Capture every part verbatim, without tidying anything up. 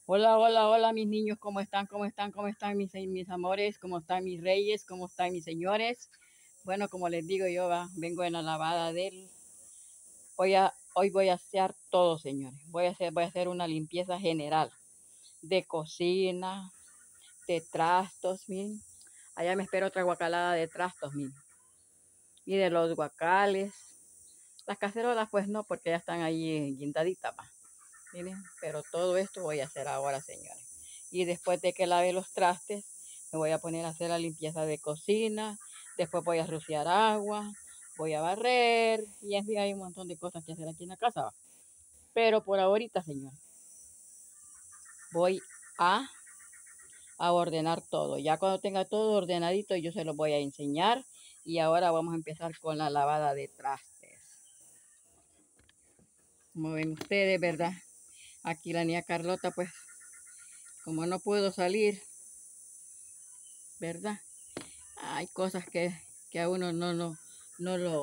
Hola, hola, hola, mis niños, ¿cómo están? ¿Cómo están? ¿Cómo están mis, mis amores? ¿Cómo están mis reyes? ¿Cómo están mis señores? Bueno, como les digo, yo va, vengo en la lavada del... Voy a, hoy voy a hacer todo, señores. Voy a hacer, voy a hacer una limpieza general de cocina, de trastos, miren. Allá me espera otra guacalada de trastos, miren. Y de los guacales. Las cacerolas, pues no, porque ya están ahí guindaditas, va. Miren, pero todo esto voy a hacer ahora, señores. Y después de que lave los trastes, me voy a poner a hacer la limpieza de cocina. Después voy a rociar agua, voy a barrer. Y en fin, hay un montón de cosas que hacer aquí en la casa, ¿va? Pero por ahorita, señores, voy a, a ordenar todo. Ya cuando tenga todo ordenadito, yo se los voy a enseñar. Y ahora vamos a empezar con la lavada de trastes. Como ven ustedes, ¿verdad? Aquí la niña Carlota, pues, como no puedo salir, ¿verdad? Hay cosas que, que a uno no, no, no lo...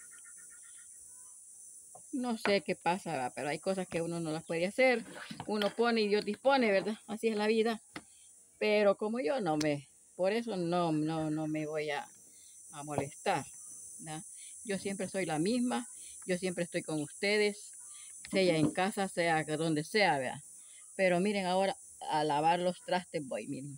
No sé qué pasa, ¿verdad? Pero hay cosas que uno no las puede hacer. Uno pone y Dios dispone, ¿verdad? Así es la vida. Pero como yo no me... Por eso no, no, no me voy a, a molestar, ¿verdad? Yo siempre soy la misma. Yo siempre estoy con ustedes. Sea en casa, sea donde sea, ¿verdad? Pero miren, ahora a lavar los trastes voy, miren.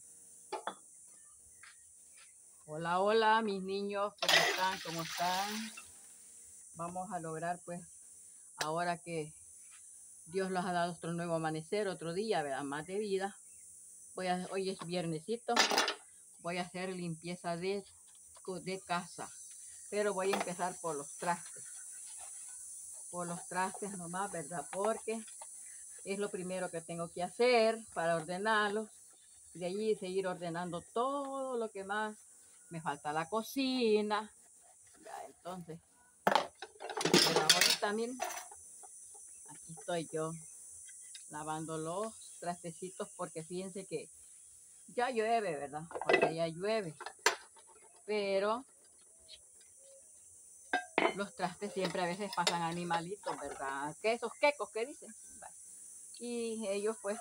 Hola, hola, mis niños, ¿cómo están? ¿Cómo están? Vamos a lograr, pues, ahora que Dios nos ha dado otro nuevo amanecer, otro día, ¿verdad? Más de vida. Voy a, hoy es viernesito, voy a hacer limpieza de, de casa, pero voy a empezar por los trastes. Por los trastes nomás, ¿verdad? Porque es lo primero que tengo que hacer para ordenarlos. Y de allí seguir ordenando todo lo que más me falta. La cocina. Ya, entonces, pero ahorita, miren, aquí estoy yo lavando los trastecitos porque fíjense que ya llueve, ¿verdad? Porque ya llueve. Pero los trastes siempre a veces pasan animalitos, ¿verdad? Que esos quecos que dicen. Y ellos pues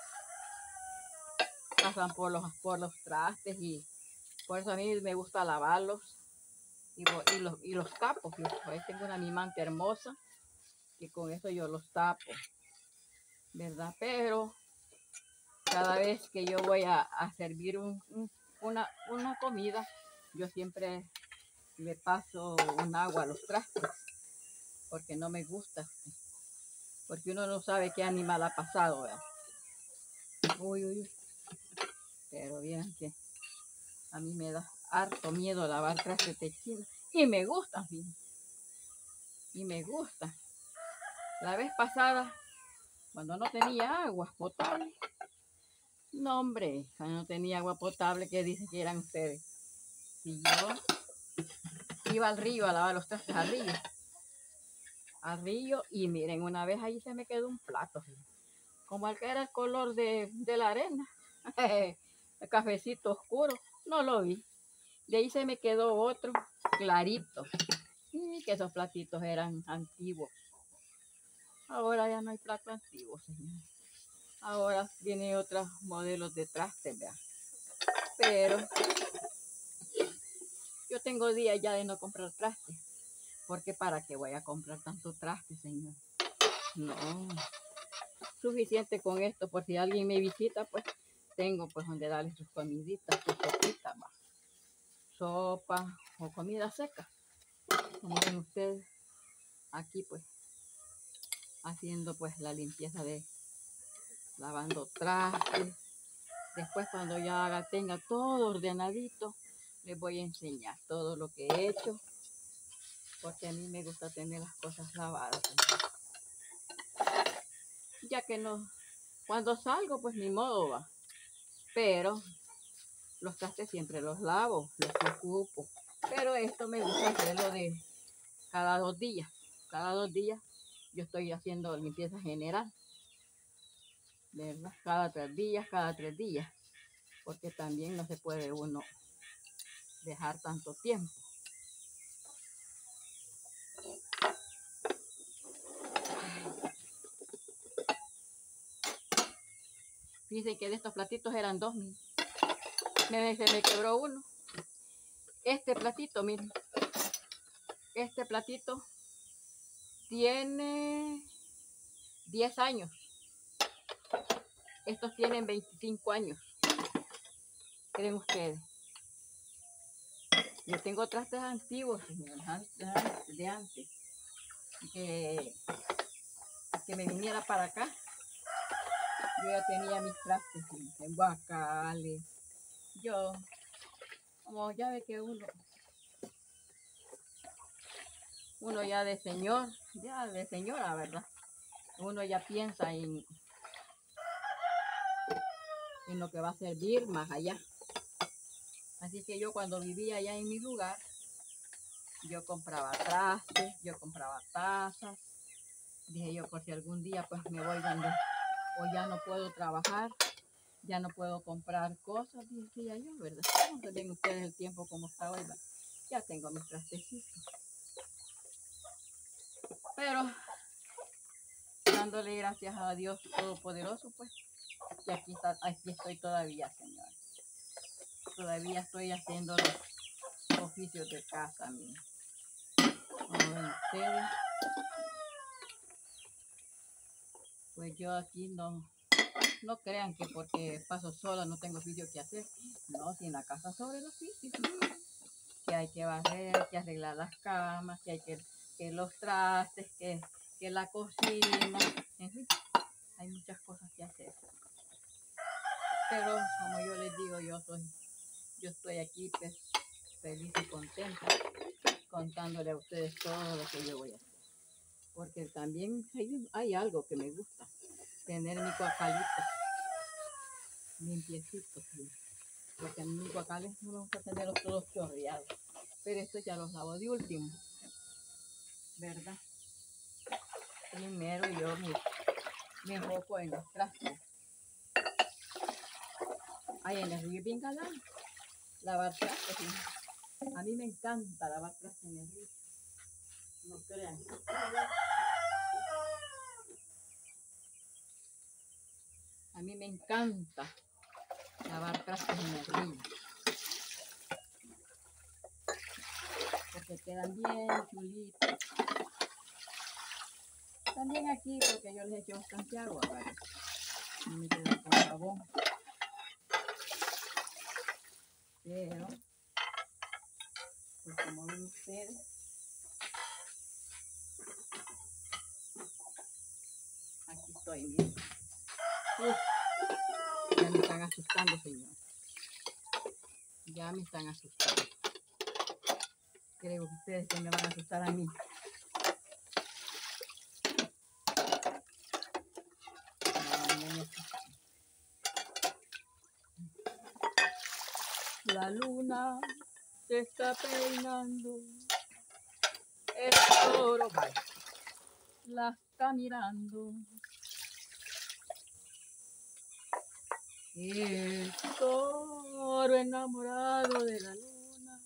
pasan por los, por los trastes y por eso a mí me gusta lavarlos y, y, los, y los tapo. Ahí tengo una mimante hermosa y con eso yo los tapo, ¿verdad? Pero cada vez que yo voy a, a servir un, un, una, una comida, yo siempre le paso un agua a los trastes porque no me gusta, porque uno no sabe qué animal ha pasado, ¿verdad? Uy, uy, uy. Pero bien que a mí me da harto miedo lavar trastes de China y me gusta, ¿sí? Y me gusta. La vez pasada, cuando no tenía agua potable, no hombre, cuando no tenía agua potable, ¿qué dicen que eran ustedes? Si yo iba al río a lavar los trastes al río, al río, y miren, una vez ahí se me quedó un plato, ¿sí? Como el que era el color de, de la arena, el cafecito oscuro, no lo vi. De ahí se me quedó otro clarito, y que esos platitos eran antiguos. Ahora ya no hay plato antiguo, señor. Ahora vienen otros modelos de trastes, ¿verdad? Pero yo tengo días ya de no comprar trastes. Porque para qué voy a comprar tanto traste, señor. No, suficiente con esto. Por si alguien me visita, pues tengo pues donde darle sus comiditas, sus sopitas, va. Sopa o comida seca. Como ven ustedes, aquí pues haciendo pues la limpieza de lavando trastes. Después cuando ya haga, tenga todo ordenadito, les voy a enseñar todo lo que he hecho. Porque a mí me gusta tener las cosas lavadas. Ya que no, cuando salgo pues ni modo va. Pero los trastes siempre los lavo, los ocupo. Pero esto me gusta hacerlo de cada dos días. Cada dos días yo estoy haciendo limpieza general. ¿Verdad? Cada tres días, cada tres días. Porque también no se puede uno dejar tanto tiempo. Fíjense que de estos platitos eran dos mil. Me, se me quebró uno. Este platito, miren. Este platito tiene diez años. Estos tienen veinticinco años. ¿Creen ustedes? Yo tengo trastes antiguos, señores, de antes. Que, que me viniera para acá. Yo ya tenía mis trastes en guacales. Yo, como ya ve que uno, uno ya de señor, ya de señora, ¿verdad? Uno ya piensa en, en lo que va a servir más allá. Así que yo cuando vivía allá en mi lugar, yo compraba trastes, yo compraba tazas. Dije yo, por si algún día pues me voy donde, o ya no puedo trabajar, ya no puedo comprar cosas, decía yo, ¿verdad? No sé bien ustedes el tiempo como está hoy, ¿verdad? Ya tengo mis trastecitos. Pero, dándole gracias a Dios Todopoderoso, pues, y aquí, está, aquí estoy todavía, señor. Todavía estoy haciendo los oficios de casa, miren. Como ven ustedes, pues yo aquí no, no crean que porque paso sola no tengo oficio que hacer. No, si en la casa sobre los oficios, que hay que barrer, que arreglar las camas, que hay que, que los trastes, que, que la cocina, en fin, hay muchas cosas que hacer. Pero como yo les digo, yo soy, yo estoy aquí pues, feliz y contenta, contándole a ustedes todo lo que yo voy a hacer. Porque también hay, hay algo que me gusta, tener mi guacalito limpiecito, ¿sí? Porque en mis guacales no me gusta tenerlos todos chorreados. Pero estos ya los lavo de último, ¿verdad? Primero yo me, me enfoco en los trastes. Ay, en el río es bien galán. Lavar trastes, ¿sí? A mí me encanta lavar trastes en el río. No crean. A mí me encanta lavar trastes en el río. Porque quedan bien chulitos. También aquí, porque yo les echo bastante agua, ¿vale? Y me quedan con jabón. Pero, pues como ven ustedes, aquí estoy, miren. Uf, ya me están asustando, señor. Ya me están asustando. Creo que ustedes que me van a asustar a mí. La luna se está peinando, el toro la está mirando. El toro enamorado de la luna,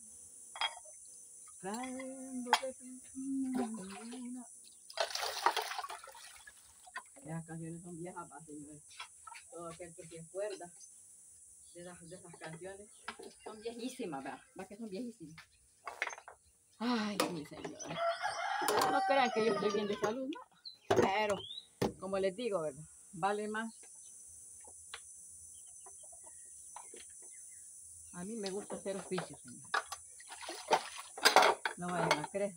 trayendo de luna. Esas canciones son viejas, pa, señores. Todo aquel que se acuerda de, las, de esas canciones son viejísimas, ¿verdad? ¿Va que son viejísimas? Ay, mi señora. No crean que yo estoy bien de salud, ¿no? Pero, como les digo, ¿verdad? Vale más. A mí me gusta hacer oficios, señor. No vayan a creer.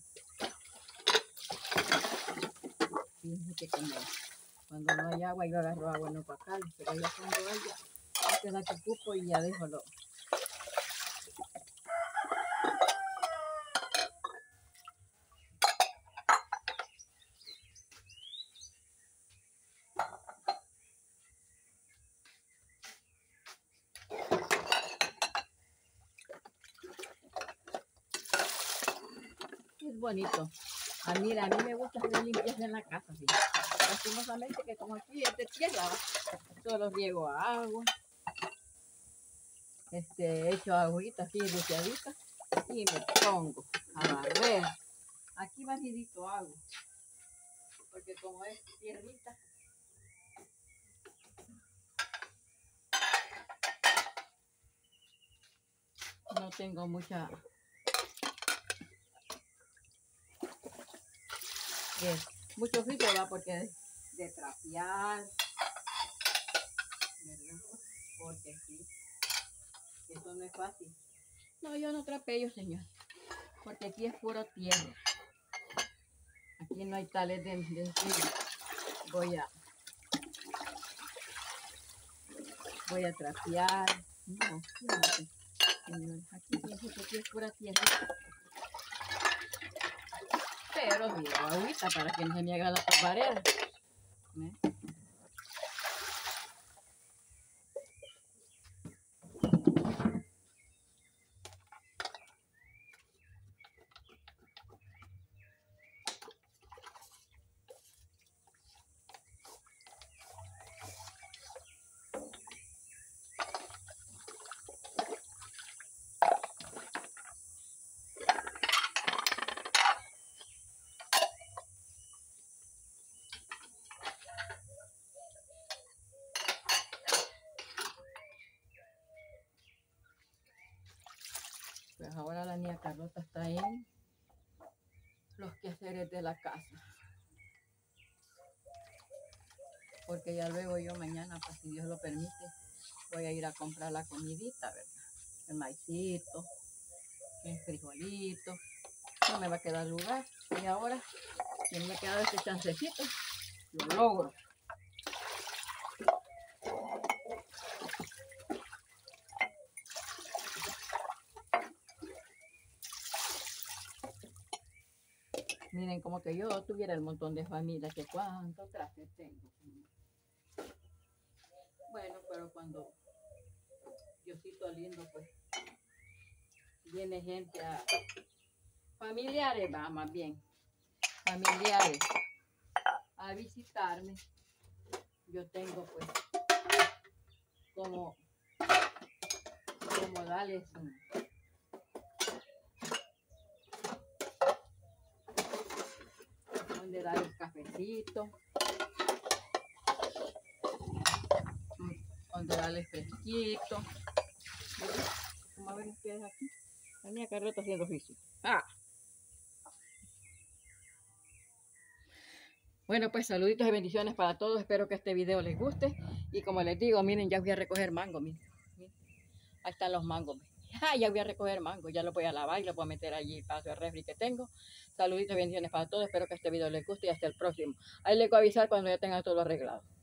Fíjense que como cuando no hay agua, yo agarro agua en los guacales, pero ya cuando hay agua, este la que ocupo y ya dejo lo. Es bonito. A mí, a mí me gusta hacer limpieza en la casa, ¿sí? Lastimosamente que como aquí es de tierra, solo riego agua, este, echo agüita así rociadita y me pongo a barrer. Aquí barridito agua, porque como es tierrita, no tengo mucha eh, mucho oficio, ¿verdad? Porque de, de trapear, ¿verdad? Porque sí, eso no es fácil. No, yo no trapeo, señor, porque aquí es puro tierra. Aquí no hay tales de, de decir, voy a voy a trapear. No, fíjate, señor, aquí pienso que aquí es pura tierra. Pero sí, agüita para que no se me haga la pared. ¿Eh? Pues ahora la niña Carlota está en los quehaceres de la casa. Porque ya luego yo mañana, pues si Dios lo permite, voy a ir a comprar la comidita, ¿verdad? El maicito, el frijolito. No me va a quedar lugar. Y ahora, si me ha quedado este chancecito, lo logro. Miren, como que yo tuviera el montón de familia, que cuánto traje tengo. Bueno, pero cuando Diosito lindo, pues, viene gente a... familiares, va, más bien, familiares, a visitarme, yo tengo, pues, como, como darles un... donde darles cafecito, donde darles fresquito. Como a ver ustedes aquí, la niña Carlota haciendo oficio. ¡Ah! Bueno, pues saluditos y bendiciones para todos. Espero que este video les guste. Y como les digo, miren, ya voy a recoger mango. Miren, miren. Ahí están los mangos. Ah, ya voy a recoger mango. Ya lo voy a lavar y lo voy a meter allí para el refri que tengo. Saluditos y bendiciones para todos. Espero que este video les guste y hasta el próximo. Ahí les voy a avisar cuando ya tenga todo arreglado.